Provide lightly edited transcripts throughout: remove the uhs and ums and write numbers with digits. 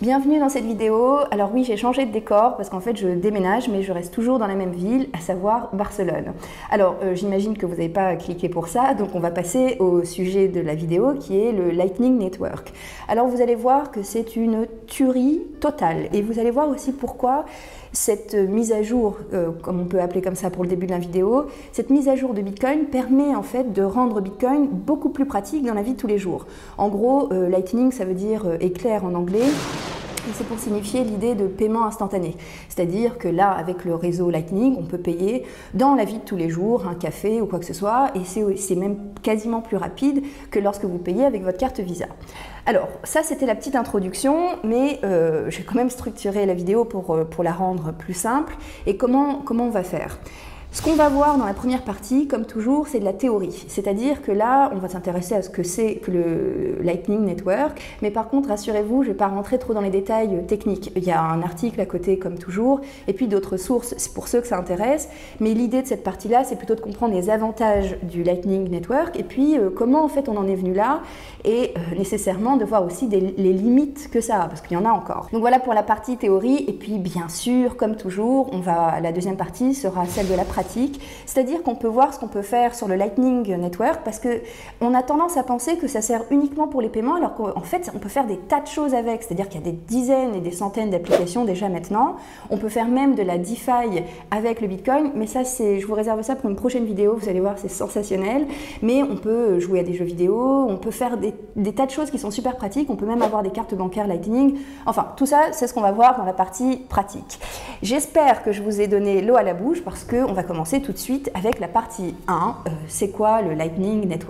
Bienvenue dans cette vidéo. Alors oui, j'ai changé de décor parce qu'en fait je déménage mais je reste toujours dans la même ville, à savoir Barcelone. Alors j'imagine que vous n'avez pas cliqué pour ça, donc on va passer au sujet de la vidéo qui est le Lightning Network. Alors vous allez voir que c'est une tuerie totale et vous allez voir aussi pourquoi cette mise à jour, comme on peut appeler comme ça pour le début de la vidéo, cette mise à jour de Bitcoin permet en fait de rendre Bitcoin beaucoup plus pratique dans la vie de tous les jours. En gros, Lightning ça veut dire éclair en anglais. Et c'est pour signifier l'idée de paiement instantané. C'est-à-dire que là, avec le réseau Lightning, on peut payer dans la vie de tous les jours, un café ou quoi que ce soit, et c'est même quasiment plus rapide que lorsque vous payez avec votre carte Visa. Alors, ça c'était la petite introduction, mais je vais quand même structurer la vidéo pour la rendre plus simple. Et comment on va faire ? Ce qu'on va voir dans la première partie, comme toujours, c'est de la théorie. C'est-à-dire que là, on va s'intéresser à ce que c'est que le Lightning Network. Mais par contre, rassurez-vous, je ne vais pas rentrer trop dans les détails techniques. Il y a un article à côté, comme toujours, et puis d'autres sources, c'est pour ceux que ça intéresse. Mais l'idée de cette partie-là, c'est plutôt de comprendre les avantages du Lightning Network, et puis comment en fait on en est venu là, et nécessairement de voir aussi les limites que ça a, parce qu'il y en a encore. Donc voilà pour la partie théorie, et puis bien sûr, comme toujours, la deuxième partie sera celle de la pratique. C'est-à-dire qu'on peut voir ce qu'on peut faire sur le Lightning Network parce qu'on a tendance à penser que ça sert uniquement pour les paiements alors qu'en fait on peut faire des tas de choses avec, c'est-à-dire qu'il y a des dizaines et des centaines d'applications déjà maintenant. On peut faire même de la DeFi avec le Bitcoin, mais ça je vous réserve ça pour une prochaine vidéo, vous allez voir c'est sensationnel. Mais on peut jouer à des jeux vidéo, on peut faire des tas de choses qui sont super pratiques, on peut même avoir des cartes bancaires Lightning. Enfin tout ça c'est ce qu'on va voir dans la partie pratique. J'espère que je vous ai donné l'eau à la bouche parce qu'on va commencer tout de suite avec la partie 1, c'est quoi le Lightning Network ?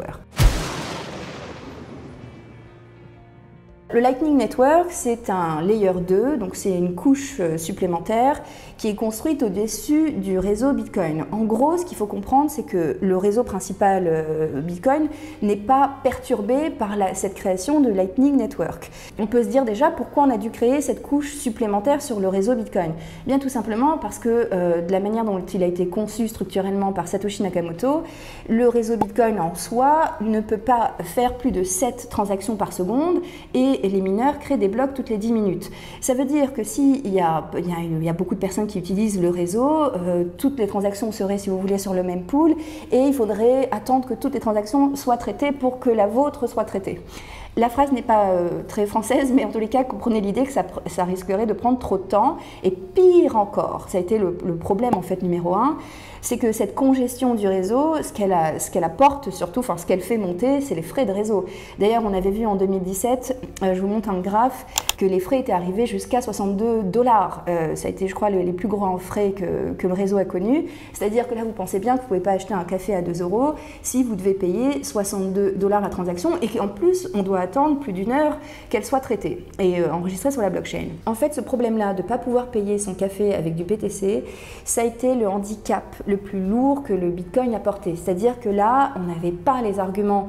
Le Lightning Network, c'est un layer 2, donc c'est une couche supplémentaire qui est construite au-dessus du réseau Bitcoin. En gros, ce qu'il faut comprendre, c'est que le réseau principal Bitcoin n'est pas perturbé par cette création de Lightning Network. On peut se dire déjà pourquoi on a dû créer cette couche supplémentaire sur le réseau Bitcoin. Bien tout simplement parce que de la manière dont il a été conçu structurellement par Satoshi Nakamoto, le réseau Bitcoin en soi ne peut pas faire plus de 7 transactions par seconde et les mineurs créent des blocs toutes les 10 minutes. Ça veut dire que s'il y a beaucoup de personnes qui utilisent le réseau, toutes les transactions seraient, si vous voulez, sur le même pool et il faudrait attendre que toutes les transactions soient traitées pour que la vôtre soit traitée. La phrase n'est pas très française, mais en tous les cas, comprenez l'idée que ça risquerait de prendre trop de temps. Et pire encore, ça a été le problème en fait numéro 1, c'est que cette congestion du réseau, ce qu'elle apporte surtout, enfin ce qu'elle fait monter, c'est les frais de réseau. D'ailleurs, on avait vu en 2017, je vous montre un graphe, que les frais étaient arrivés jusqu'à 62 $. Ça a été, je crois, les plus grands frais que le réseau a connus. C'est-à-dire que là, vous pensez bien que vous ne pouvez pas acheter un café à 2 € si vous devez payer 62 $ la transaction et qu'en plus, on doit attendre plus d'une heure qu'elle soit traitée et enregistrée sur la blockchain. En fait, ce problème-là de ne pas pouvoir payer son café avec du BTC, ça a été le handicap le plus lourd que le Bitcoin a porté. C'est-à-dire que là, on n'avait pas les arguments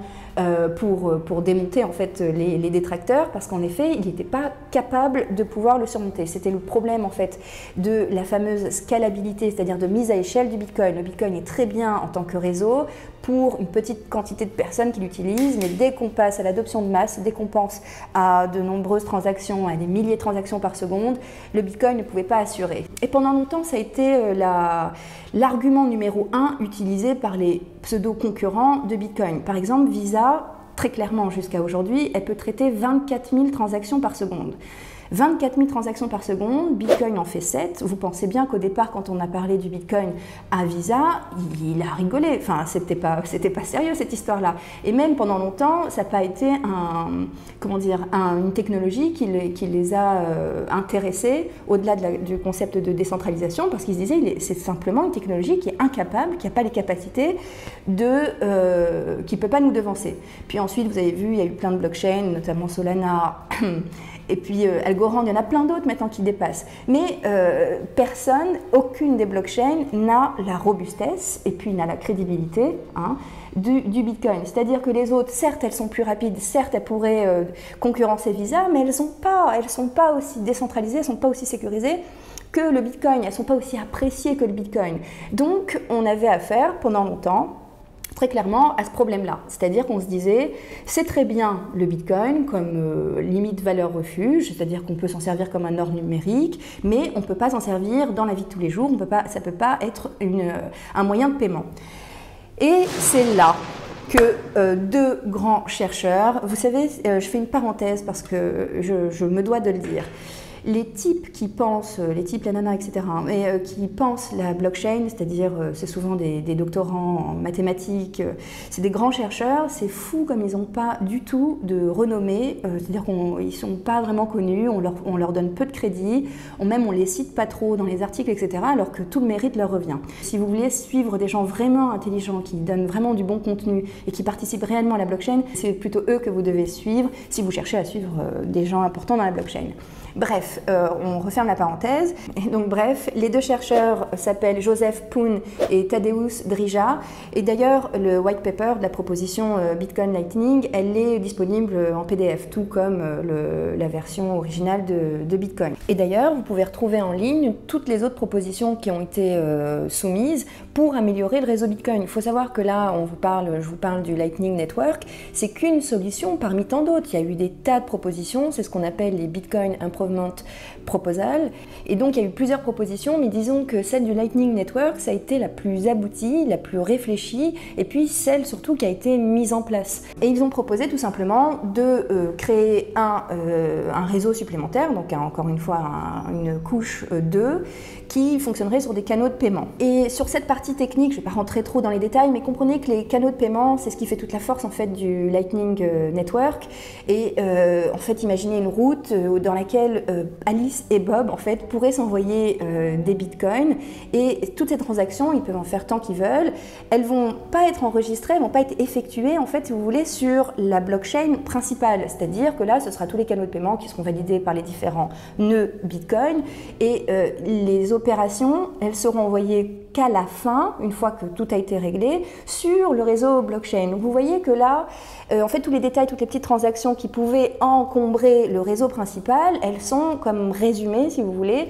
pour démonter en fait les détracteurs parce qu'en effet, il n'était pas capable de pouvoir le surmonter. C'était le problème en fait de la fameuse scalabilité, c'est-à-dire de mise à échelle du Bitcoin. Le Bitcoin est très bien en tant que réseau pour une petite quantité de personnes qui l'utilisent, mais dès qu'on passe à l'adoption de masse, dès qu'on pense à de nombreuses transactions, à des milliers de transactions par seconde, le Bitcoin ne pouvait pas assurer. Et pendant longtemps, ça a été l'argument numéro 1 utilisé par les pseudo-concurrents de Bitcoin. Par exemple, Visa, très clairement jusqu'à aujourd'hui, elle peut traiter 24 000 transactions par seconde. 24 000 transactions par seconde, Bitcoin en fait 7. Vous pensez bien qu'au départ, quand on a parlé du Bitcoin à Visa, il a rigolé. Enfin, c'était pas sérieux cette histoire-là. Et même pendant longtemps, ça n'a pas été une technologie qui les a intéressés au-delà du concept de décentralisation, parce qu'ils se disaient c'est simplement une technologie qui est incapable, qui n'a pas les capacités qui ne peut pas nous devancer. Puis ensuite, vous avez vu, il y a eu plein de blockchains, notamment Solana. Et puis Algorand, il y en a plein d'autres maintenant qui dépassent. Mais aucune des blockchains n'a la robustesse et puis n'a la crédibilité du Bitcoin. C'est-à-dire que les autres, certes, elles sont plus rapides, certes, elles pourraient concurrencer Visa, mais elles sont pas aussi décentralisées, elles ne sont pas aussi sécurisées que le Bitcoin, elles ne sont pas aussi appréciées que le Bitcoin. Donc, on avait affaire pendant longtemps très clairement à ce problème-là. C'est-à-dire qu'on se disait, c'est très bien le Bitcoin comme limite valeur refuge, c'est-à-dire qu'on peut s'en servir comme un or numérique, mais on ne peut pas s'en servir dans la vie de tous les jours, ça ne peut pas être un moyen de paiement. Et c'est là que deux grands chercheurs, vous savez, je fais une parenthèse parce que je me dois de le dire, les types qui pensent, les types, la nana, etc., mais qui pensent la blockchain, c'est-à-dire c'est souvent des doctorants en mathématiques, c'est des grands chercheurs, c'est fou comme ils n'ont pas du tout de renommée, c'est-à-dire qu'ils ne sont pas vraiment connus, on leur donne peu de crédit, on les cite pas trop dans les articles, etc., alors que tout le mérite leur revient. Si vous voulez suivre des gens vraiment intelligents, qui donnent vraiment du bon contenu et qui participent réellement à la blockchain, c'est plutôt eux que vous devez suivre si vous cherchez à suivre des gens importants dans la blockchain. Bref, on referme la parenthèse. Et donc bref, les deux chercheurs s'appellent Joseph Poon et Tadeusz Drija. Et d'ailleurs, le white paper de la proposition Bitcoin Lightning, elle est disponible en PDF, tout comme la version originale de Bitcoin. Et d'ailleurs, vous pouvez retrouver en ligne toutes les autres propositions qui ont été soumises pour améliorer le réseau Bitcoin. Il faut savoir que là, je vous parle du Lightning Network, c'est qu'une solution parmi tant d'autres. Il y a eu des tas de propositions, c'est ce qu'on appelle les Bitcoin Improvement Proposal. Et donc il y a eu plusieurs propositions, mais disons que celle du Lightning Network, ça a été la plus aboutie, la plus réfléchie, et puis celle surtout qui a été mise en place. Et ils ont proposé tout simplement de créer un réseau supplémentaire, donc encore une fois une couche 2, qui fonctionnerait sur des canaux de paiement. Et sur cette partie technique, je ne vais pas rentrer trop dans les détails, mais comprenez que les canaux de paiement, c'est ce qui fait toute la force en fait du Lightning Network. Et en fait, imaginez une route dans laquelle Alice et Bob en fait pourraient s'envoyer des bitcoins, et toutes ces transactions, ils peuvent en faire tant qu'ils veulent. Elles vont pas être enregistrées, elles vont pas être effectuées en fait, si vous voulez, sur la blockchain principale. C'est-à-dire que là, ce sera tous les canaux de paiement qui seront validés par les différents nœuds bitcoin, et les opérations, elles seront envoyées qu'à la fin, une fois que tout a été réglé, sur le réseau blockchain. Donc vous voyez que là, en fait, tous les détails, toutes les petites transactions qui pouvaient encombrer le réseau principal, elles sont comme résumées, si vous voulez,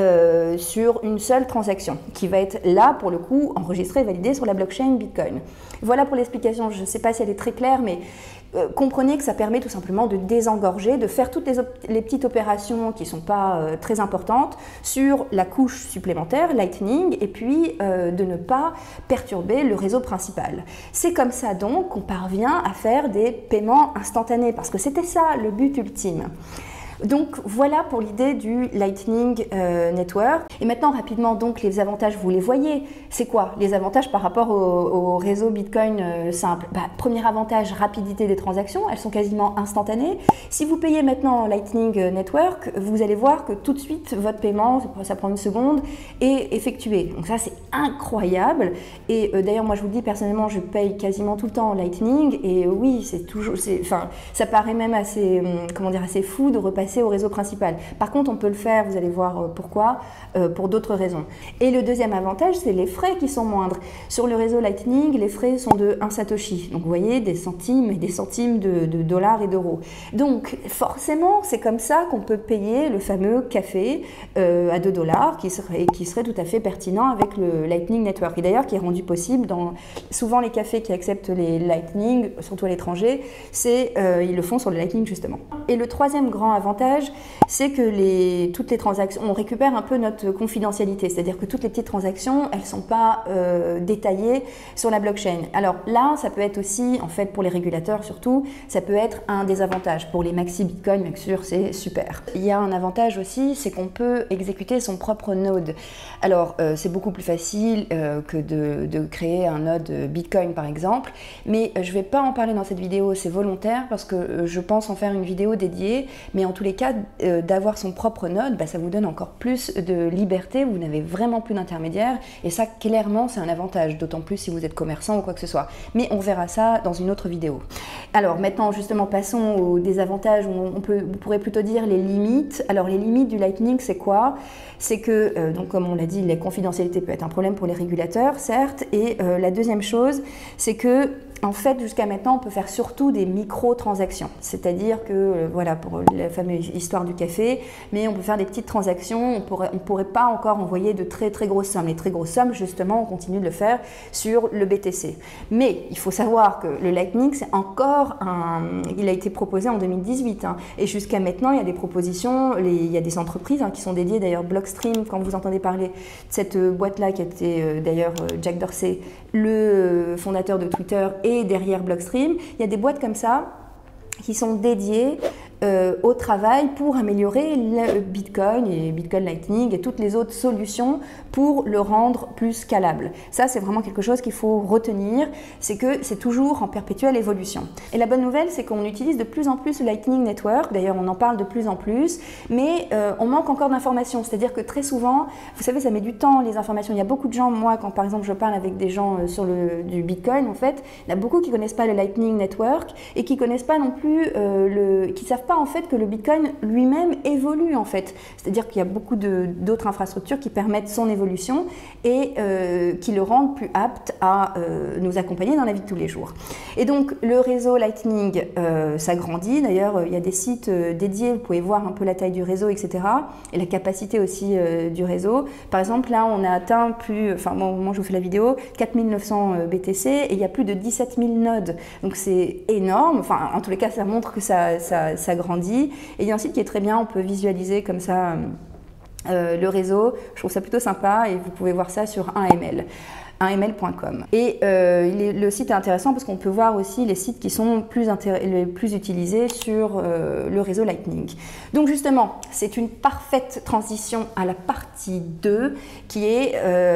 sur une seule transaction, qui va être là, pour le coup, enregistrée et validée sur la blockchain Bitcoin. Voilà pour l'explication, je ne sais pas si elle est très claire, mais comprenez que ça permet tout simplement de désengorger, de faire toutes les petites opérations qui ne sont pas très importantes sur la couche supplémentaire, Lightning, et puis de ne pas perturber le réseau principal. C'est comme ça donc qu'on parvient à faire des paiements instantanés, parce que c'était ça le but ultime. Donc voilà pour l'idée du Lightning Network. Et maintenant rapidement donc les avantages, vous les voyez. C'est quoi les avantages par rapport au réseau Bitcoin simple? Premier avantage, rapidité des transactions, elles sont quasiment instantanées. Si vous payez maintenant Lightning Network, vous allez voir que tout de suite votre paiement, ça prend une seconde, est effectué. Donc ça c'est incroyable. Et d'ailleurs moi je vous le dis personnellement, je paye quasiment tout le temps Lightning, et oui c'est toujours, ça paraît même assez, assez fou de repasser au réseau principal. Par contre, on peut le faire, vous allez voir pourquoi, pour d'autres raisons. Et le deuxième avantage, c'est les frais qui sont moindres. Sur le réseau Lightning, les frais sont de 1 Satoshi. Donc vous voyez, des centimes et des centimes de dollars et d'euros. Donc forcément, c'est comme ça qu'on peut payer le fameux café à 2 dollars, qui serait tout à fait pertinent avec le Lightning Network. Et d'ailleurs, qui est rendu possible dans souvent les cafés qui acceptent les Lightning, surtout à l'étranger, ils le font sur le Lightning justement. Et le troisième grand avantage, c'est que toutes les transactions, on récupère un peu notre confidentialité, c'est-à-dire que toutes les petites transactions, elles ne sont pas détaillées sur la blockchain. Alors là, ça peut être aussi, en fait, pour les régulateurs surtout, ça peut être un désavantage. Pour les maxi Bitcoin, bien sûr, c'est super. Il y a un avantage aussi, c'est qu'on peut exécuter son propre node. Alors, c'est beaucoup plus facile que de créer un node Bitcoin, par exemple, mais je ne vais pas en parler dans cette vidéo, c'est volontaire, parce que je pense en faire une vidéo dédiée, mais en tous les cas, d'avoir son propre node, ça vous donne encore plus de liberté, vous n'avez vraiment plus d'intermédiaires, et ça, clairement, c'est un avantage, d'autant plus si vous êtes commerçant ou quoi que ce soit. Mais on verra ça dans une autre vidéo. Alors maintenant, justement, passons aux désavantages, vous pourrez plutôt dire les limites. Alors les limites du Lightning, c'est quoi? C'est que, donc comme on l'a dit, la confidentialité peut être un problème pour les régulateurs, certes, et la deuxième chose, c'est que En fait, jusqu'à maintenant, on peut faire surtout des micro-transactions. C'est-à-dire que, voilà, pour la fameuse histoire du café, mais on peut faire des petites transactions, on pourrait pas encore envoyer de très très grosses sommes. Les très grosses sommes, justement, on continue de le faire sur le BTC. Mais il faut savoir que le Lightning, c'est encore il a été proposé en 2018. Et jusqu'à maintenant, il y a des propositions, il y a des entreprises qui sont dédiées, d'ailleurs Blockstream, quand vous entendez parler de cette boîte-là, qui était d'ailleurs Jack Dorsey, le fondateur de Twitter, et derrière Blockstream, il y a des boîtes comme ça qui sont dédiées au travail pour améliorer le Bitcoin et Bitcoin Lightning et toutes les autres solutions pour le rendre plus scalable. Ça, c'est vraiment quelque chose qu'il faut retenir, c'est que c'est toujours en perpétuelle évolution. Et la bonne nouvelle, c'est qu'on utilise de plus en plus le Lightning Network, d'ailleurs on en parle de plus en plus, mais on manque encore d'informations, c'est-à-dire que très souvent, vous savez, ça met du temps les informations. Il y a beaucoup de gens, moi, quand par exemple je parle avec des gens sur du Bitcoin, en fait, il y en a beaucoup qui ne connaissent pas le Lightning Network et qui ne connaissent pas non plus, qui ne savent pas en fait que le Bitcoin lui-même évolue en fait. C'est-à-dire qu'il y a beaucoup d'autres infrastructures qui permettent son évolution et qui le rendent plus apte à nous accompagner dans la vie de tous les jours. Et donc le réseau Lightning s'agrandit. D'ailleurs, il y a des sites dédiés, vous pouvez voir un peu la taille du réseau, etc. et la capacité aussi du réseau. Par exemple, là, on a atteint moi je vous fais la vidéo, 4900 BTC et il y a plus de 17 000 nodes. Donc c'est énorme. Enfin, en tous les cas, ça montre que ça grandit. Et il y a un site qui est très bien, on peut visualiser comme ça le réseau. Je trouve ça plutôt sympa et vous pouvez voir ça sur 1ml. 1ml.com. Et le site est intéressant parce qu'on peut voir aussi les sites qui sont les plus utilisés sur le réseau Lightning. Donc justement, c'est une parfaite transition à la partie 2 qui est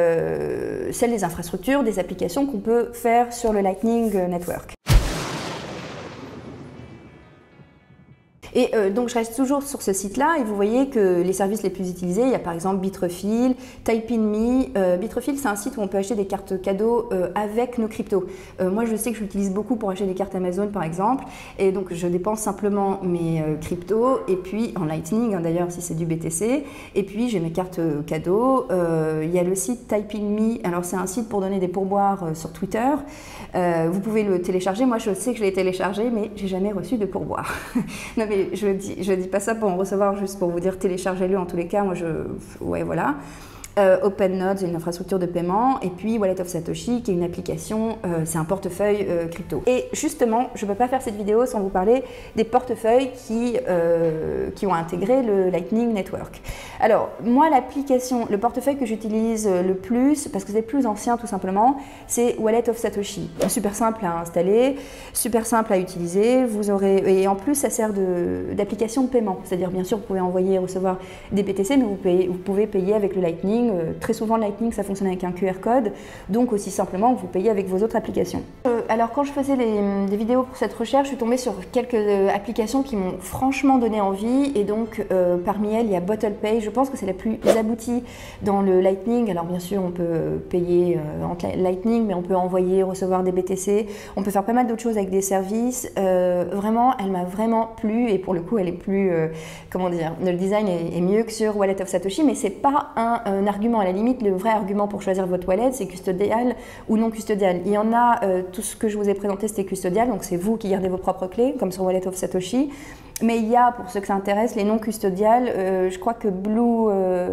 celle des infrastructures, des applications qu'on peut faire sur le Lightning Network. Et donc je reste toujours sur ce site-là et vous voyez que les services les plus utilisés, il y a par exemple Bitrefill, Type-in-me. Bitrefill, c'est un site où on peut acheter des cartes cadeaux avec nos cryptos. Moi, je sais que je l'utilise beaucoup pour acheter des cartes Amazon par exemple, et donc je dépense simplement mes cryptos et puis en Lightning, d'ailleurs si c'est du BTC, et puis j'ai mes cartes cadeaux. Il y a le site Type-in-me. Alors c'est un site pour donner des pourboires sur Twitter. Vous pouvez le télécharger. Moi, je sais que je l'ai téléchargé, mais j'ai jamais reçu de pourboire. Non mais je dis pas ça pour en recevoir, juste pour vous dire téléchargez-le en tous les cas. Moi, ouais, voilà. OpenNodes, une infrastructure de paiement, et puis Wallet of Satoshi, qui est une application, c'est un portefeuille crypto. Et justement, je ne peux pas faire cette vidéo sans vous parler des portefeuilles qui ont intégré le Lightning Network. Alors, moi, le portefeuille que j'utilise le plus, parce que c'est le plus ancien tout simplement, c'est Wallet of Satoshi. Super simple à installer, super simple à utiliser, et en plus, ça sert d'application de paiement. C'est-à-dire, bien sûr, vous pouvez envoyer et recevoir des BTC, mais vous pouvez payer avec le Lightning. Très souvent, le Lightning, ça fonctionne avec un QR code, donc aussi simplement vous payez avec vos autres applications. Alors, quand je faisais des vidéos pour cette recherche, je suis tombée sur quelques applications qui m'ont franchement donné envie, et donc parmi elles, il y a BottlePay. Je pense que c'est la plus aboutie dans le Lightning. Alors bien sûr, on peut payer en Lightning, mais on peut envoyer, recevoir des BTC, on peut faire pas mal d'autres choses avec des services. Vraiment, elle m'a vraiment plu, et pour le coup, elle est plus, comment dire, le design est mieux que sur Wallet of Satoshi, mais c'est pas un argument. À la limite, le vrai argument pour choisir votre wallet, c'est custodial ou non custodial. Il y en a, tout ce que je vous ai présenté, c'était custodial, donc c'est vous qui gardez vos propres clés, comme sur Wallet of Satoshi. Mais il y a, pour ceux que ça intéresse, les non custodiales. Je crois que Blue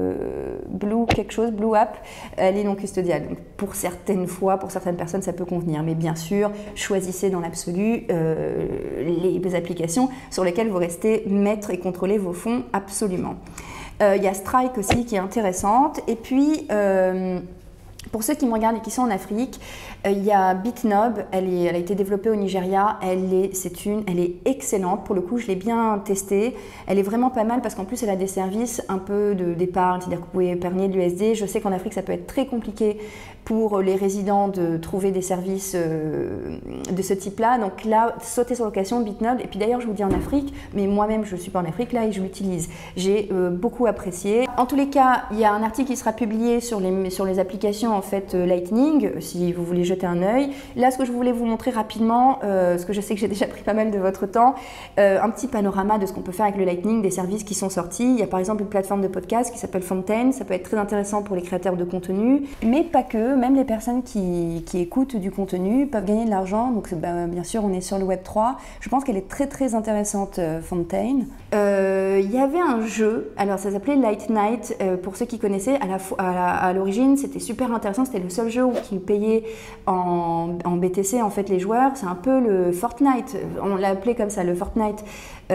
App, elle est non custodiale. Donc pour certaines fois, pour certaines personnes, ça peut convenir. Mais bien sûr, choisissez dans l'absolu les applications sur lesquelles vous restez maître et contrôlez vos fonds absolument. Il y a Strike aussi qui est intéressante. Et puis, pour ceux qui me regardent et qui sont en Afrique, il y a Bitnob, elle a été développée au Nigeria, elle est excellente, pour le coup je l'ai bien testée, elle est vraiment pas mal parce qu'en plus elle a des services un peu d'épargne, c'est-à-dire que vous pouvez épargner de l'USD. Je sais qu'en Afrique ça peut être très compliqué pour les résidents de trouver des services de ce type-là, donc là, sautez sur l'occasion Bitnob. Et puis d'ailleurs je vous dis en Afrique, mais moi-même je ne suis pas en Afrique là et je l'utilise, j'ai beaucoup apprécié. En tous les cas, il y a un article qui sera publié sur les applications en fait Lightning, si vous voulez jeter un œil. Là, ce que je voulais vous montrer rapidement, parce que je sais que j'ai déjà pris pas mal de votre temps, un petit panorama de ce qu'on peut faire avec le Lightning, des services qui sont sortis. Il y a par exemple une plateforme de podcast qui s'appelle Fontaine, ça peut être très intéressant pour les créateurs de contenu, mais pas que. jeu, même les personnes qui écoutent du contenu peuvent gagner de l'argent. Donc bien sûr, on est sur le Web3. Je pense qu'elle est très très intéressante, Fontaine. Il y avait un jeu, alors ça s'appelait Light Night, pour ceux qui connaissaient, à l'origine c'était super intéressant, c'était le seul jeu qui payait en BTC en fait les joueurs, c'est un peu le Fortnite, on l'a appelé comme ça, le Fortnite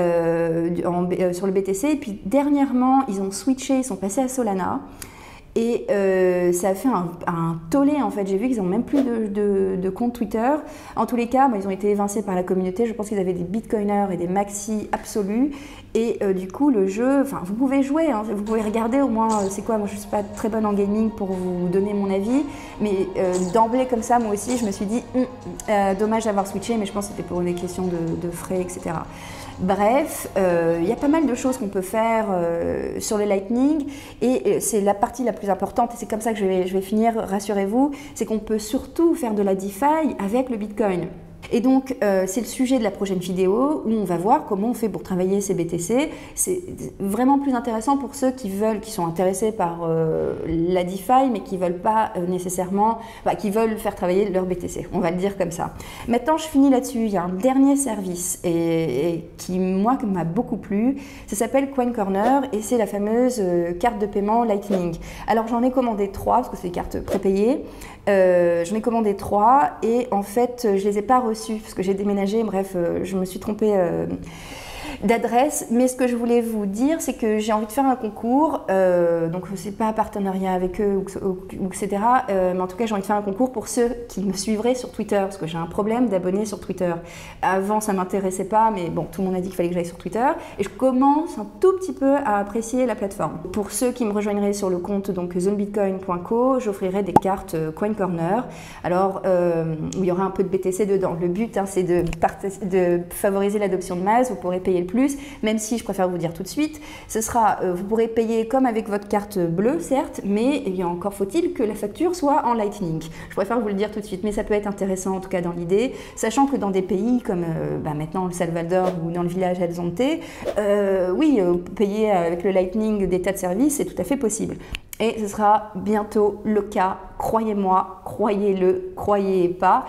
sur le BTC, et puis dernièrement ils ont switché, ils sont passés à Solana. Et ça a fait un tollé en fait, j'ai vu qu'ils n'ont même plus de compte Twitter. En tous les cas, ils ont été évincés par la communauté, je pense qu'ils avaient des bitcoiners et des maxi absolus. Et du coup le jeu, enfin vous pouvez jouer, hein, vous pouvez regarder au moins c'est quoi, moi je ne suis pas très bonne en gaming pour vous donner mon avis, mais d'emblée comme ça, moi aussi je me suis dit dommage d'avoir switché, mais je pense que c'était pour des questions de frais, etc. Bref, il y a pas mal de choses qu'on peut faire sur le Lightning et c'est la partie la plus importante et c'est comme ça que je vais finir, rassurez-vous, c'est qu'on peut surtout faire de la DeFi avec le Bitcoin. Et donc, c'est le sujet de la prochaine vidéo où on va voir comment on fait pour travailler ces BTC. C'est vraiment plus intéressant pour ceux qui sont intéressés par la DeFi, mais qui veulent pas nécessairement, qui veulent faire travailler leur BTC. On va le dire comme ça. Maintenant, je finis là-dessus. Il y a un dernier service et qui, moi, m'a beaucoup plu. Ça s'appelle Coin Corner et c'est la fameuse carte de paiement Lightning. Alors, j'en ai commandé 3 parce que c'est des cartes prépayées. J'en ai commandé 3 et en fait, je les ai pas reçues parce que j'ai déménagé, bref, je me suis trompée d'adresse, mais ce que je voulais vous dire, c'est que j'ai envie de faire un concours, donc c'est pas un partenariat avec eux, etc. Mais en tout cas, j'ai envie de faire un concours pour ceux qui me suivraient sur Twitter, parce que j'ai un problème d'abonnés sur Twitter. Avant, ça m'intéressait pas, mais bon, tout le monde a dit qu'il fallait que j'aille sur Twitter, et je commence un tout petit peu à apprécier la plateforme. Pour ceux qui me rejoindraient sur le compte donc zonebitcoin.co, j'offrirai des cartes Coin Corner, alors où il y aura un peu de BTC dedans. Le but, c'est de favoriser l'adoption de masse, vous pourrez payer le plus, même si je préfère vous dire tout de suite, ce sera, vous pourrez payer comme avec votre carte bleue, certes, mais il y a encore faut-il que la facture soit en Lightning. Je préfère vous le dire tout de suite, mais ça peut être intéressant en tout cas dans l'idée, sachant que dans des pays comme maintenant le Salvador ou dans le village El Zonte, oui, payer avec le Lightning des tas de services, c'est tout à fait possible. Et ce sera bientôt le cas, croyez-moi, croyez-le, croyez pas,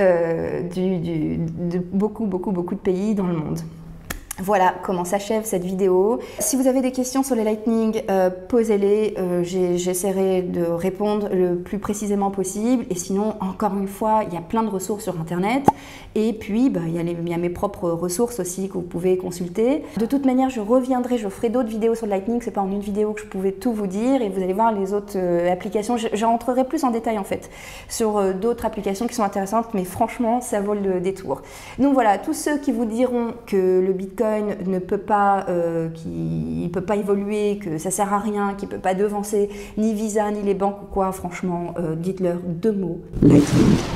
de beaucoup de pays dans le monde. Voilà comment s'achève cette vidéo. Si vous avez des questions sur les Lightning, posez-les, j'essaierai de répondre le plus précisément possible. Et sinon, encore une fois, il y a plein de ressources sur Internet. Et puis, il y a mes propres ressources aussi que vous pouvez consulter. De toute manière, je reviendrai, je ferai d'autres vidéos sur le Lightning. C'est pas en une vidéo que je pouvais tout vous dire. Et vous allez voir les autres applications. J'entrerai plus en détail en fait sur d'autres applications qui sont intéressantes. Mais franchement, ça vaut le détour. Donc voilà, tous ceux qui vous diront que le Bitcoin ne peut pas, qu'il peut pas évoluer, que ça sert à rien, qu'il peut pas devancer ni Visa ni les banques ou quoi, franchement, dites-leur 2 mots, Lightning.